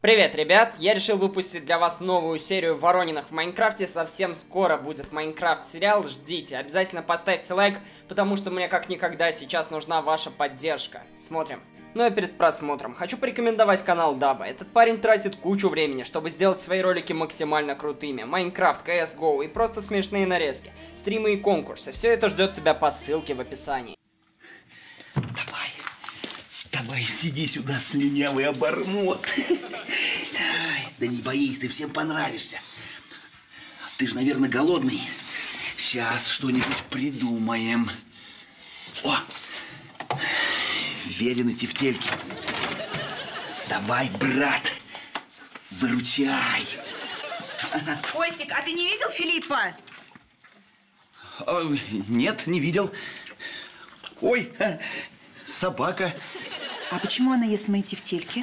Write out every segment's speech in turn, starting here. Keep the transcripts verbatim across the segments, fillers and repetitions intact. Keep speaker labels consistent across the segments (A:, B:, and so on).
A: Привет, ребят! Я решил выпустить для вас новую серию Ворониных в Майнкрафте. Совсем скоро будет Майнкрафт сериал, ждите. Обязательно поставьте лайк, потому что мне как никогда сейчас нужна ваша поддержка. Смотрим. Ну и перед просмотром хочу порекомендовать канал Даба. Этот парень тратит кучу времени, чтобы сделать свои ролики максимально крутыми. Майнкрафт, си эс го и просто смешные нарезки, стримы и конкурсы. Все это ждет тебя по ссылке в описании.
B: Давай, давай, сиди сюда, слюнявый обормот. Да не боись, ты всем понравишься. Ты же, наверное, голодный. Сейчас что-нибудь придумаем. О, Верины тефтельки. Давай, брат, выручай.
C: Костик, а ты не видел Филиппа?
B: О, нет, не видел. Ой, собака.
C: А почему она ест мои тефтельки?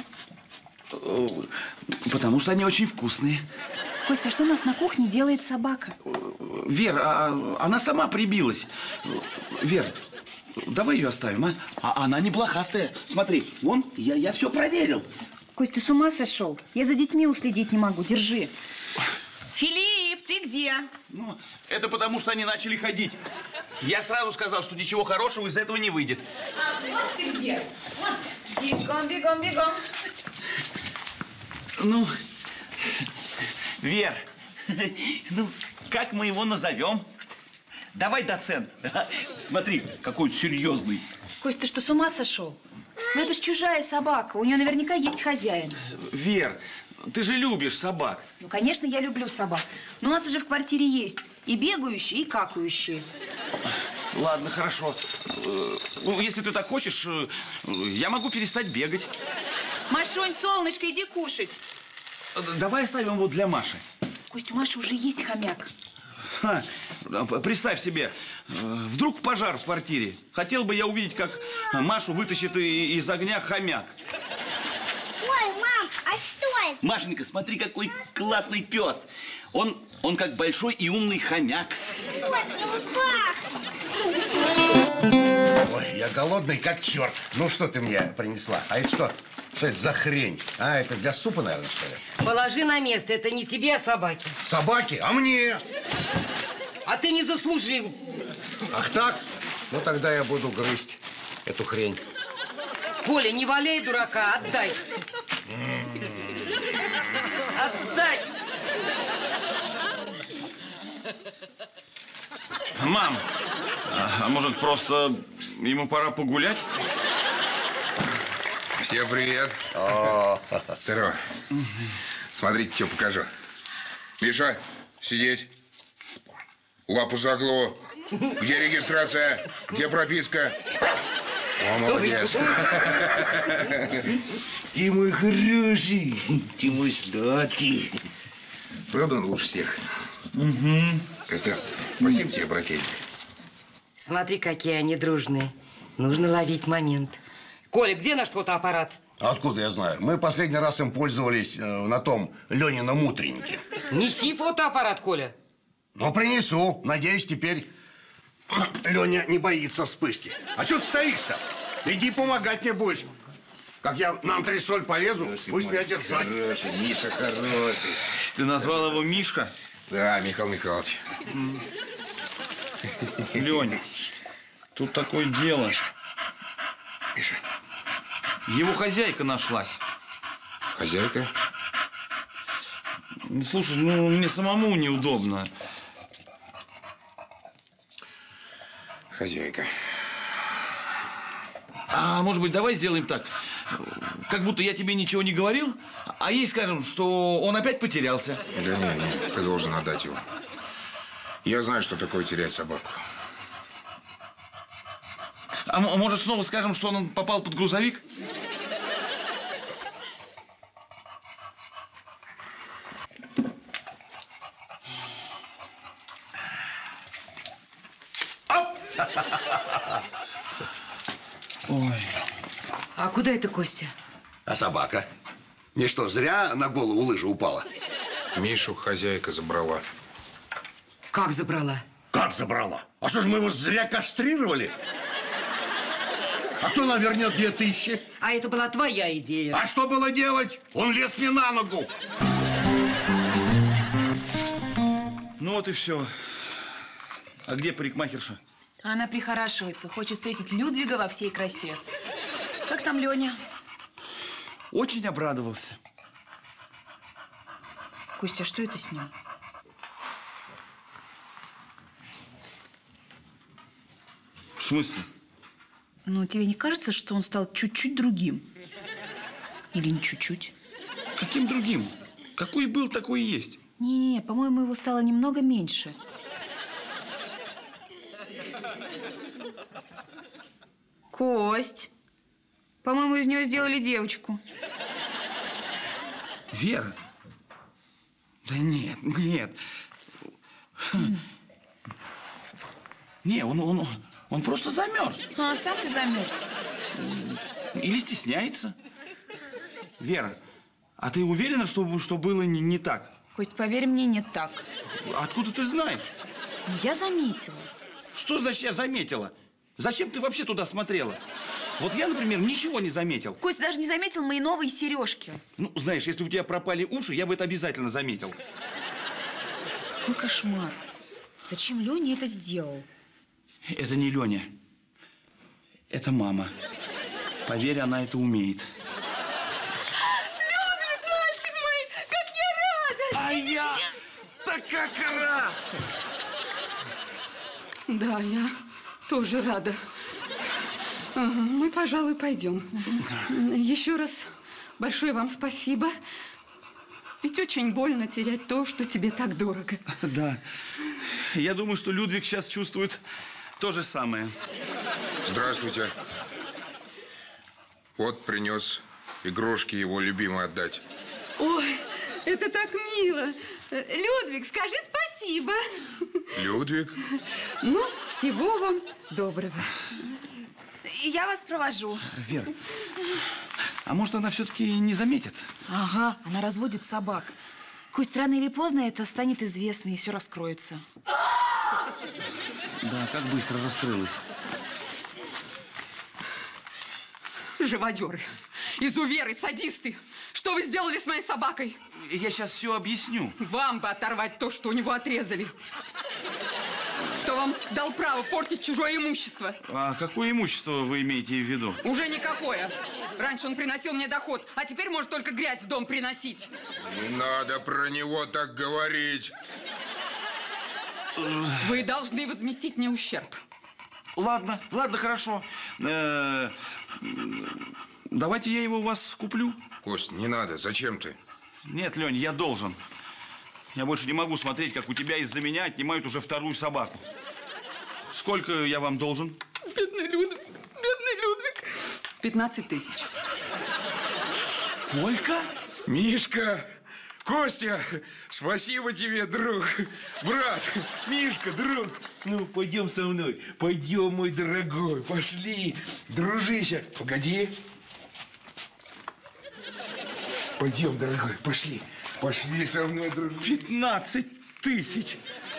B: Потому что они очень вкусные.
C: Костя, а что у нас на кухне делает собака?
B: Вер, а, она сама прибилась. Вер, давай ее оставим, а? А она не блохастая. Смотри, вон, я, я все проверил.
C: Кость, ты с ума сошел? Я за детьми уследить не могу, держи. Филипп, ты где?
B: Ну, это потому, что они начали ходить. Я сразу сказал, что ничего хорошего из этого не выйдет.
C: А, вот ты где. Вот. Бегом, бегом, бегом.
B: Ну, Вер, ну, как мы его назовем? Давай, доцент. Смотри, какой серьезный.
C: Кость, ты что, с ума сошел? Ну, это ж чужая собака. У нее наверняка есть хозяин.
B: Вер, ты же любишь собак.
C: Ну, конечно, я люблю собак. Но у нас уже в квартире есть и бегающие, и какающие.
B: Ладно, хорошо. Ну, если ты так хочешь, я могу перестать бегать.
C: Машунь, солнышко, иди кушать.
B: Давай оставим его для Маши.
C: Кость, у Маши уже есть хомяк.
B: Ха, представь себе, вдруг пожар в квартире. Хотел бы я увидеть, как Машу вытащит из огня хомяк.
D: Ой, мам, а что это?
B: Машенька, смотри, какой классный пес. Он, он как большой и умный хомяк.
D: Вот, ну,
E: Ой, я голодный как черт. Ну, что ты мне принесла? А это что? Что это за хрень? А, это для супа, наверное, что ли?
F: Положи на место, это не тебе, а собаке.
E: Собаки? А мне?
F: А ты не заслужил.
E: Ах так? Ну, тогда я буду грызть эту хрень.
F: Коля, не валяй дурака, отдай. Отдай.
B: Мам, а может, просто ему пора погулять?
G: Всем привет. О, здорово. Смотрите, что покажу. Миша, сидеть. Лапу загнуло. Где регистрация? Где прописка? О, молодец.
E: Ты мой хороший, ты мой сладкий.
G: Правда, он лучше всех? Угу. Костя, спасибо тебе, брательник.
F: Смотри, какие они дружные. Нужно ловить момент. Коля, где наш фотоаппарат?
E: Откуда я знаю? Мы последний раз им пользовались э, на том Ленином утреннике.
F: Неси фотоаппарат, Коля.
E: Ну, принесу. Надеюсь, теперь Леня не боится вспышки. А что ты стоишь-то? Иди помогать мне будешь. Как я на антресоль полезу, будешь меня держать.
G: Хороший, Миша хороший.
B: Ты назвал его Мишка?
G: Да, Михаил Михайлович.
B: Лень, тут такое дело.
G: Миша.
B: Его хозяйка нашлась.
G: Хозяйка?
B: Слушай, ну мне самому неудобно.
G: Хозяйка.
B: А может быть, давай сделаем так, как будто я тебе ничего не говорил, а ей скажем, что он опять потерялся.
G: Да не, не, ты должен отдать его. Я знаю, что такое терять собаку.
B: А может, снова скажем, что он попал под грузовик? Ой.
F: А куда это, Костя?
E: А собака? Не что, зря на голову лыжа упала?
G: Мишу хозяйка забрала.
F: Как забрала?
E: Как забрала? А что ж мы его зря кастрировали? А кто нам вернет две тысячи?
F: А это была твоя идея.
E: А что было делать? Он лез мне на ногу.
B: Ну вот и все. А где парикмахерша?
C: Она прихорашивается, хочет встретить Людвига во всей красе. Как там Леня?
B: Очень обрадовался.
C: Костя, что это с ним?
B: В смысле?
C: Ну, тебе не кажется, что он стал чуть-чуть другим? Или не чуть-чуть?
B: Каким другим? Какой был, такой и есть.
C: Не-не, по-моему, его стало немного меньше. Кость, по-моему, из нее сделали девочку.
B: Вера? Да нет, нет. Не, он, он, он просто замерз.
C: Ну, а сам ты замерз.
B: Или стесняется. Вера, а ты уверена, что, что было не, не так?
C: Кость, поверь мне, не так.
B: Откуда ты знаешь?
C: Ну, я заметила.
B: Что значит я заметила? Зачем ты вообще туда смотрела? Вот я, например, ничего не заметил.
C: Кость, даже не заметил мои новые сережки.
B: Ну, знаешь, если у тебя пропали уши, я бы это обязательно заметил.
C: Какой кошмар. Зачем Леня это сделал?
B: Это не Леня. Это мама. Поверь, она это умеет.
C: Людвиг, мальчик мой, как я рада!
B: А я так как рад!
H: Да, я тоже рада. Ага, мы, пожалуй, пойдем. Еще раз большое вам спасибо. Ведь очень больно терять то, что тебе так дорого.
B: Да. Я думаю, что Людвиг сейчас чувствует то же самое.
G: Здравствуйте. Вот принес игрушки его любимой отдать.
H: Ой, это так мило. Людвиг, скажи спасибо.
G: Людвиг?
H: Ну, всего вам доброго.
C: Я вас провожу.
B: Вера, а может, она все-таки не заметит?
C: Ага, она разводит собак. Хоть рано или поздно это станет известно, и все раскроется.
B: Да, как быстро раскрылась.
H: Живодеры, изуверы, садисты. Что вы сделали с моей собакой?
B: Я сейчас все объясню.
H: Вам бы оторвать то, что у него отрезали. Кто вам дал право портить чужое имущество?
B: А какое имущество вы имеете в виду?
H: Уже никакое. Раньше он приносил мне доход, а теперь может только грязь в дом приносить.
G: Не надо про него так говорить.
H: Вы должны возместить мне ущерб.
B: Ладно, ладно, хорошо. Э, давайте я его у вас куплю.
G: Кость, не надо. Зачем ты?
B: Нет, Лень, я должен. Я больше не могу смотреть, как у тебя из-за меня отнимают уже вторую собаку. Сколько я вам должен?
H: Бедный Людвиг, бедный Людвиг. пятнадцать тысяч.
B: Сколько?
G: Мишка! Костя! Спасибо тебе, друг! Брат! Мишка, друг! Ну, пойдем со мной. Пойдем, мой дорогой. Пошли. Дружище. Погоди. Пойдем, дорогой, пошли. Пошли со мной, дружище.
B: пятнадцать тысяч.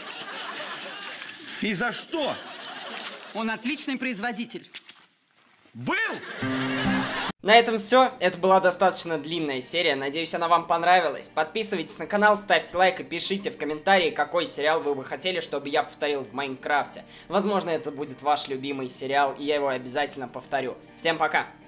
B: И за что?
H: Он отличный производитель.
B: Был?
A: На этом все. Это была достаточно длинная серия. Надеюсь, она вам понравилась. Подписывайтесь на канал, ставьте лайк и пишите в комментарии, какой сериал вы бы хотели, чтобы я повторил в Майнкрафте. Возможно, это будет ваш любимый сериал, и я его обязательно повторю. Всем пока!